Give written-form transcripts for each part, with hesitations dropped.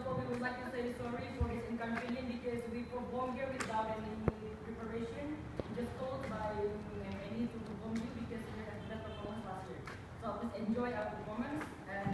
of all, we would like to say sorry for this inconvenience because we performed here without any preparation, just told by any to perform you because we had that performance last year. So please enjoy our performance and.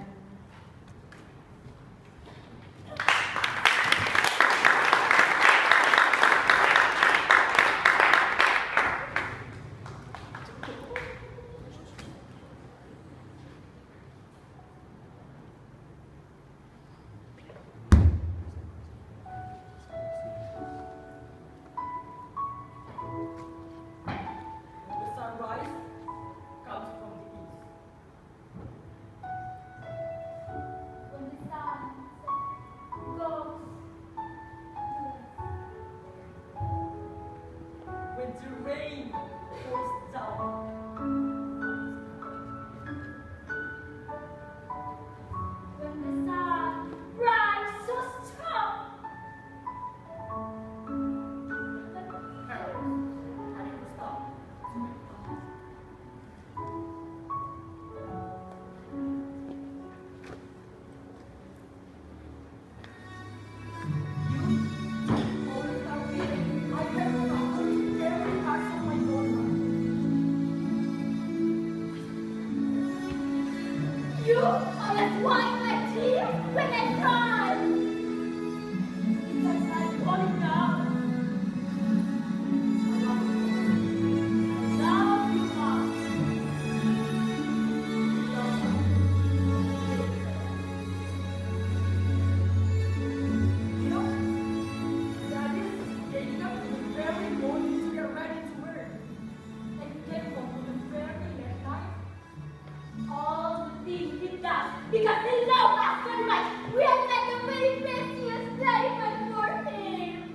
Because he loves us so much, we have made the very best statement for him.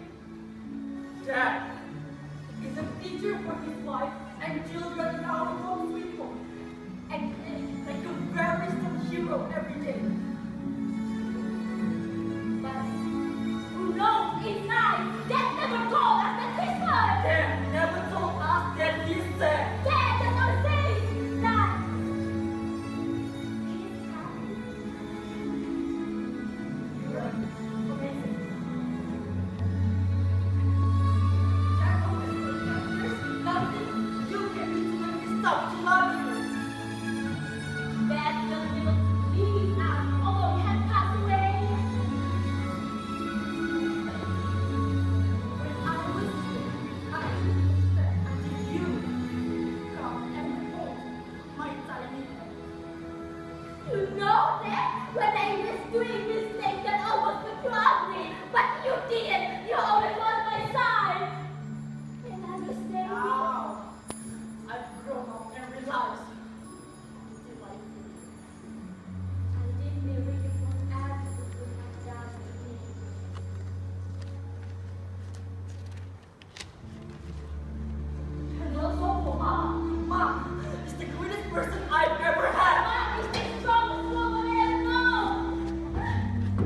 Dad is a teacher for his wife and children in our home sweet home, and like a very strong hero every day. But who knows inside? Dad never told us that he's hurt. Dad never told us that he's sad. Dad just always says that. Person I've ever had. Mom is the strongest woman I ever known.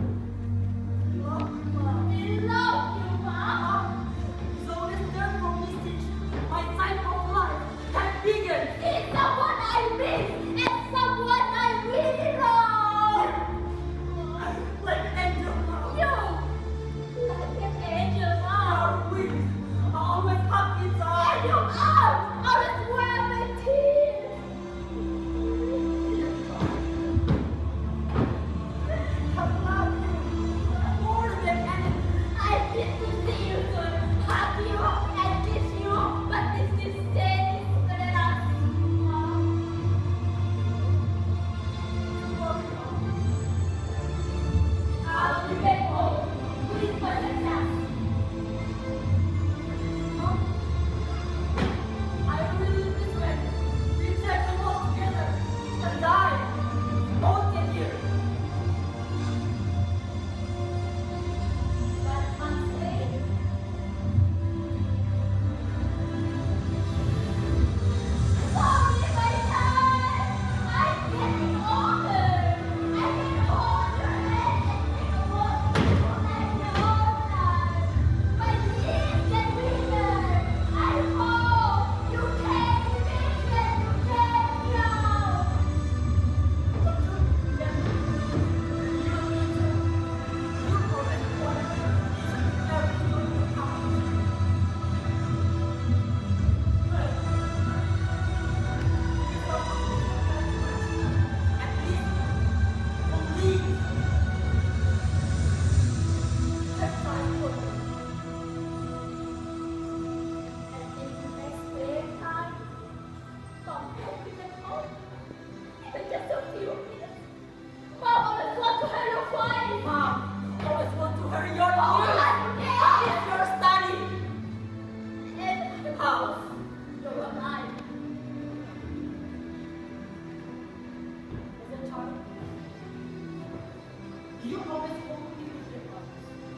You always hold me with your arms.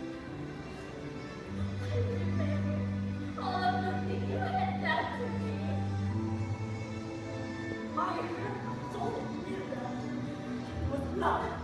I remember all of the things you had done to me. My heart was so bitter. It was blood.